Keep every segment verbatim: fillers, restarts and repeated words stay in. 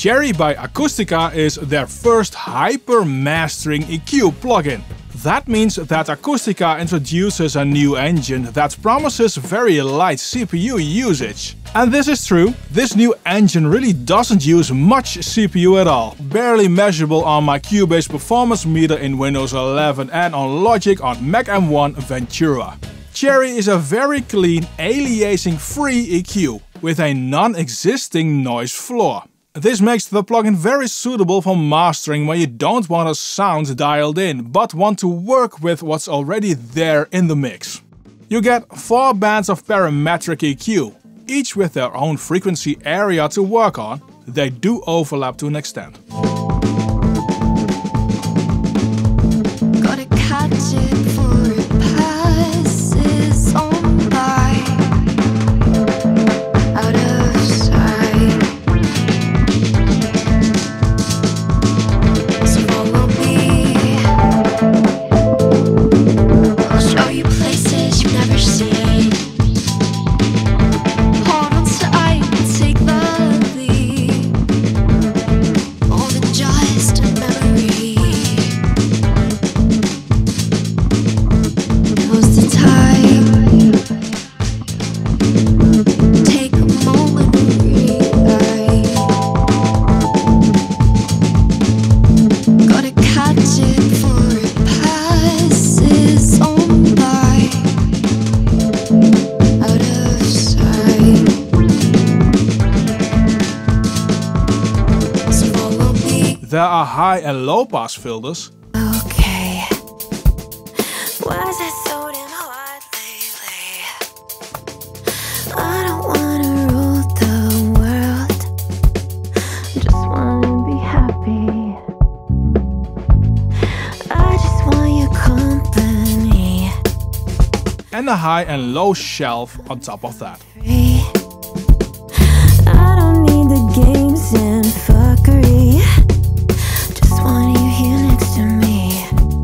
Cherry by Acoustica is their first hyper mastering E Q plugin. That means that Acoustica introduces a new engine that promises very light C P U usage. And this is true, this new engine really doesn't use much C P U at all. Barely measurable on my Cubase performance meter in Windows eleven and on Logic on Mac M one Ventura. Cherry is a very clean, aliasing-free E Q with a non-existing noise floor. This makes the plugin very suitable for mastering when you don't want a sound dialed in, but want to work with what's already there in the mix. You get four bands of parametric E Q, each with their own frequency area to work on. They do overlap to an extent. Gotta catch it before it passes on by, out of sight. So follow me, I'll show you places you've never seen. Hold on tight and take the lead, more than just a memory. Now's the time, take a moment to realize. Gotta catch it before it passes on by, out of sight. So follow me. There are high and low pass filters, Okay. Was it so damn hard lately? I don't wanna rule the world, just wanna be happy. I just want your company. and a high and low shelf on top of that. Free. I don't need the games and fuckery, just want you here next to me.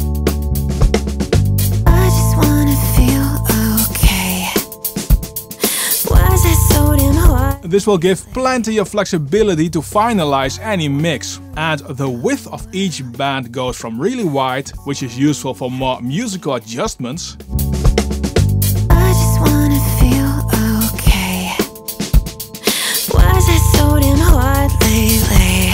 I just wanna feel okay. Was it so damn hard? This will give plenty of flexibility to finalize any mix. And the width of each band goes from really wide, which is useful for more musical adjustments, I just wanna feel okay. Was it so damn hard lately?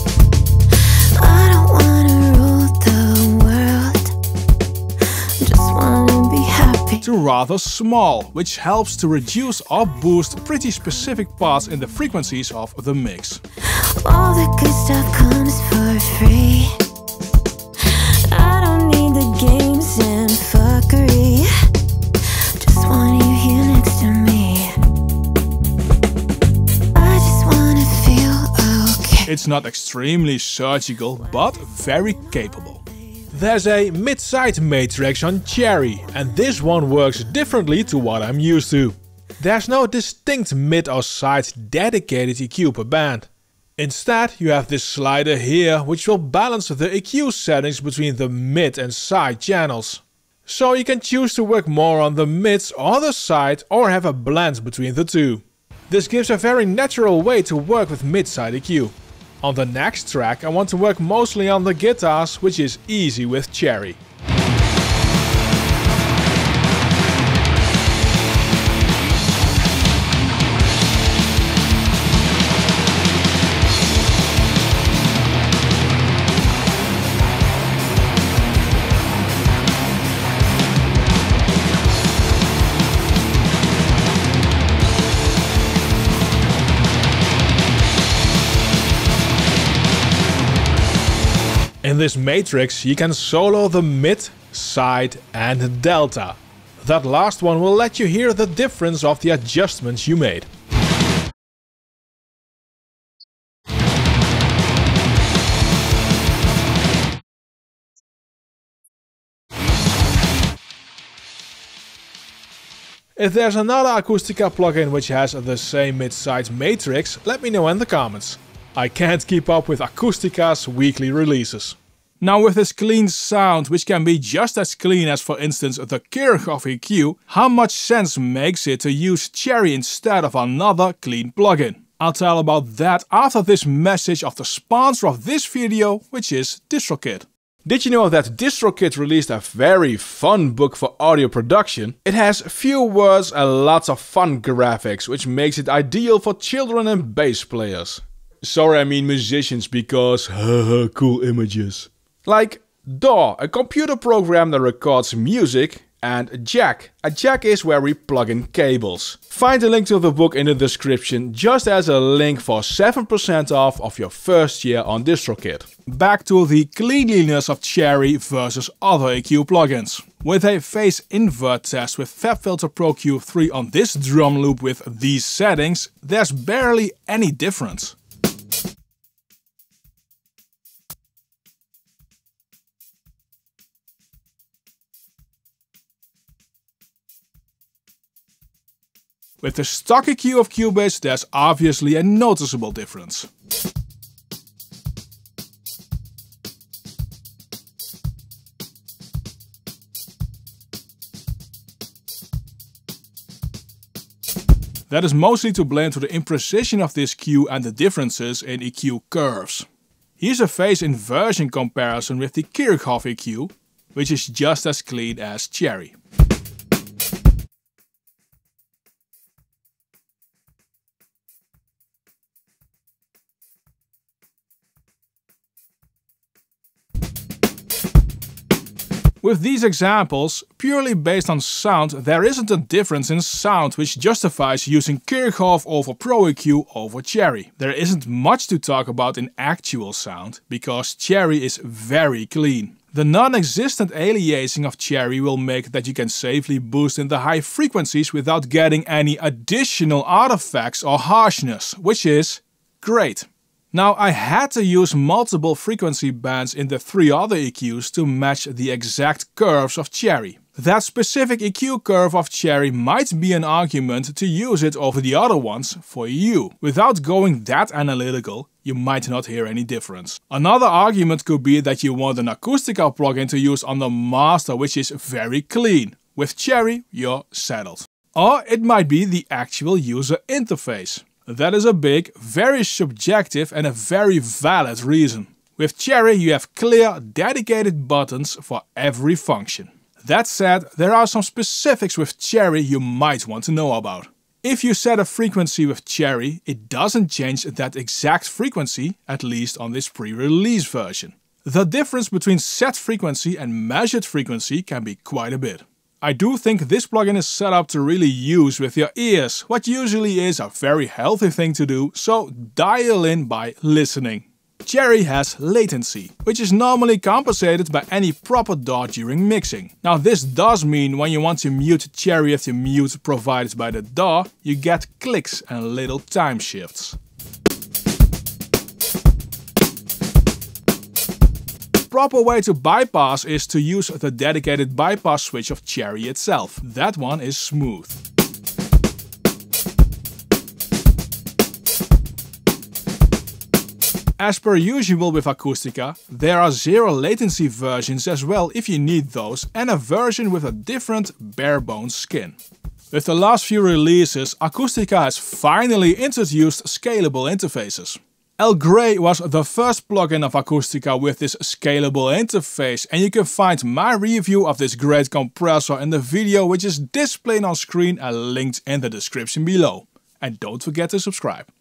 I don't wanna rule the world, just wanna be happy. to rather small, which helps to reduce or boost pretty specific parts in the frequencies of the mix. All the good stuff comes for free. I don't need the games and fuckery, just want you here next to me. I just wanna feel okay. It's not extremely surgical, but very capable. There's a mid-side matrix on Cherry, and this one works differently to what I'm used to. There's no distinct mid or side dedicated E Q per band. Instead, you have this slider here, which will balance the E Q settings between the mid and side channels. So you can choose to work more on the mids or the side, or have a blend between the two. This gives a very natural way to work with mid-side E Q. On the next track I want to work mostly on the guitars, which is easy with Cherry. In this matrix you can solo the mid, side and delta. That last one will let you hear the difference of the adjustments you made. If there's another Acoustica plugin which has the same mid-side matrix, let me know in the comments. I can't keep up with Acoustica's weekly releases. Now with this clean sound, which can be just as clean as for instance the Kirchhoff E Q, how much sense makes it to use Cherry instead of another clean plugin? I'll tell about that after this message of the sponsor of this video, which is DistroKid. Did you know that DistroKid released a very fun book for audio production? It has few words and lots of fun graphics, which makes it ideal for children and bass players. Sorry, I mean musicians, because haha, cool images. Like D A W, a computer program that records music, and Jack. A jack is where we plug in cables. Find the link to the book in the description, just as a link for seven percent off of your first year on DistroKid. Back to the cleanliness of Cherry versus other E Q plugins. With a phase invert test with FabFilter Pro Q three on this drum loop with these settings, there's barely any difference. With the stock E Q of Cubase, there's obviously a noticeable difference. That is mostly to blame to the imprecision of this Q and the differences in E Q curves. Here's a phase inversion comparison with the Kirchhoff E Q, which is just as clean as Cherry. With these examples, purely based on sound, there isn't a difference in sound which justifies using Kirchhoff over Pro E Q over Cherry. There isn't much to talk about in actual sound, because Cherry is very clean. The non-existent aliasing of Cherry will make that you can safely boost in the high frequencies without getting any additional artifacts or harshness, which is great. Now, I had to use multiple frequency bands in the three other E Qs to match the exact curves of Cherry. That specific E Q curve of Cherry might be an argument to use it over the other ones for you. Without going that analytical, you might not hear any difference. Another argument could be that you want an Acoustica plugin to use on the master, which is very clean. With Cherry, you're settled. Or it might be the actual user interface. That is a big, very subjective and a very valid reason. With Cherry you have clear, dedicated buttons for every function. That said, there are some specifics with Cherry you might want to know about. If you set a frequency with Cherry, it doesn't change that exact frequency, at least on this pre-release version. The difference between set frequency and measured frequency can be quite a bit. I do think this plugin is set up to really use with your ears, what usually is a very healthy thing to do, so dial in by listening. Cherry has latency, which is normally compensated by any proper D A W during mixing. Now this does mean when you want to mute Cherry with the mute provided by the D A W, you get clicks and little time shifts. The proper way to bypass is to use the dedicated bypass switch of Cherry itself. That one is smooth. As per usual with Acoustica, there are zero latency versions as well if you need those, and a version with a different bare bones skin. With the last few releases, Acoustica has finally introduced scalable interfaces. El Grey was the first plugin of Acoustica with this scalable interface, and you can find my review of this great compressor in the video which is displayed on screen and linked in the description below. And don't forget to subscribe.